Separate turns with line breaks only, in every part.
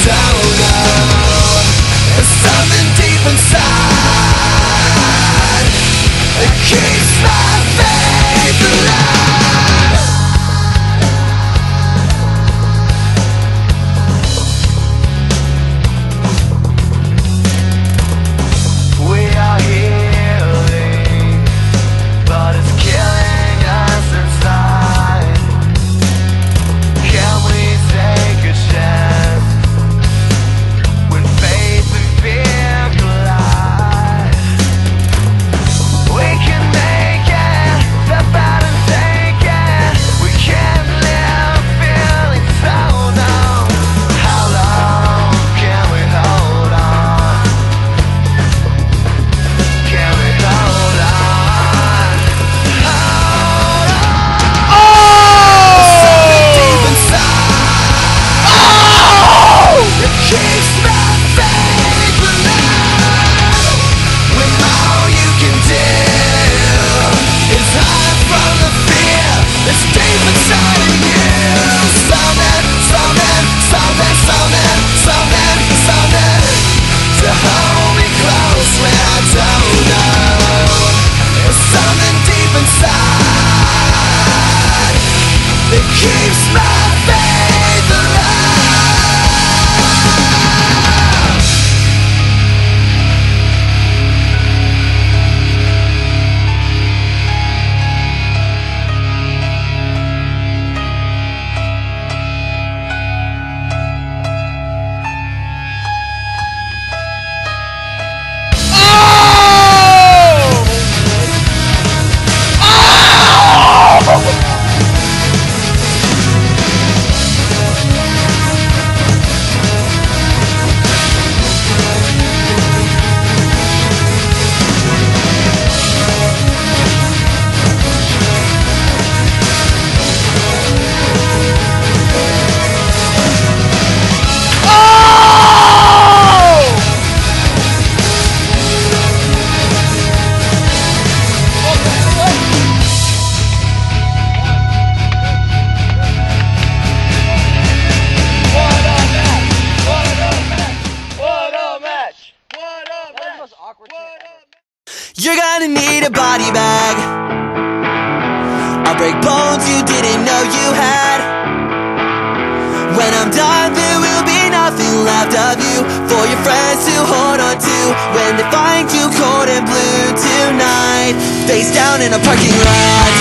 don't know. There's something deep inside that keeps my faith alive. We are healing, but it's killing us inside. Can we take a chance when faith and fear collide? We can make it, step out and take it. We can't live feeling so numb. How long can we hold on? Can we hold on? Hold on. Something deep inside it keeps my faith alive. When all you can do is hide from the fear that's deep inside of you. Something, something, something, something, something, something to hold me close when I don't know. There's something deep inside that keeps my faith alive.
You're gonna need a body bag. I'll break bones you didn't know you had. When I'm done, there will be nothing left of you for your friends to hold on to when they find you cold and blue tonight, face down in a parking lot.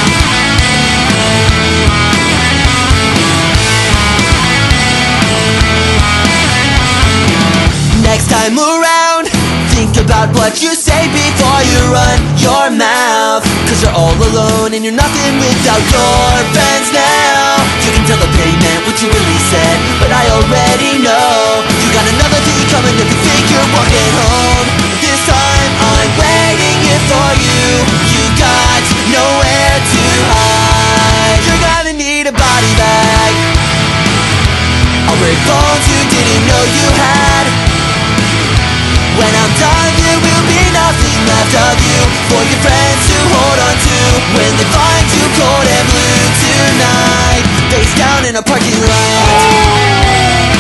Next time around, think about what you say before you run your mouth. Cause you're all alone and you're nothing without your friends now. You can tell the pavement what you really said, but I already know you got another day coming if you think you're walking home. This time I'm waiting here for you. You got nowhere to hide. You're gonna need a body bag. I'll break bones you didn't know you had. When I'm done, there will be nothing left of you for your friends to hold on to when they find you cold and blue tonight, face down in a parking lot.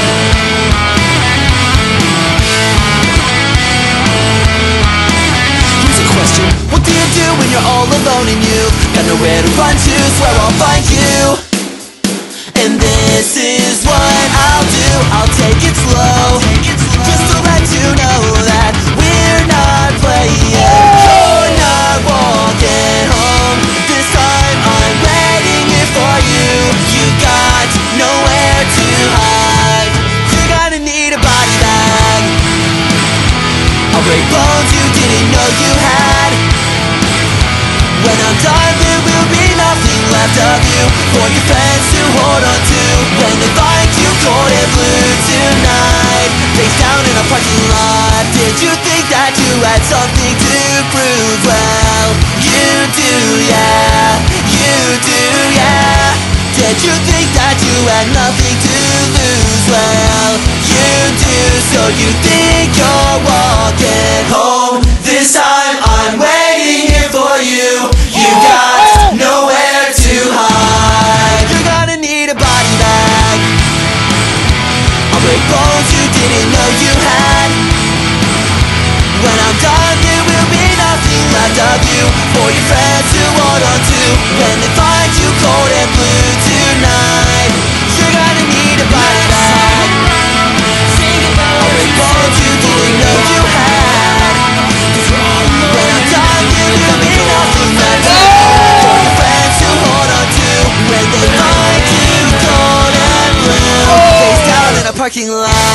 Here's a question: what do you do when you're all alone and you've got nowhere to run to? Swear I'll find you. And this is what I'll do. I'll take it slow, just to let you know that we're not playing. You're not walking home. This time I'm waiting here for you. You got nowhere to hide. You're gonna need a body bag. I'll break bones you didn't know you had. When I'm done, there will be nothing left of you for your friends to hold on to when they find you cold and blue tonight, face down in a parking lot. Did you think that you had something to prove? Well, you do, yeah. You do, yeah. Did you think that you had nothing to lose? Well, you do. So you think you're walking home. This time I'm waiting here for you. You got nowhere to hide. You're gonna need a body bag. I'll break bones you did your friends to hold on to when they find you cold and blue tonight. You're gonna need a body bag, a big bones you didn't know you had. When I'm done, you will be nothing but for your friends to hold on to when they find you cold and blue, face down in a parking lot.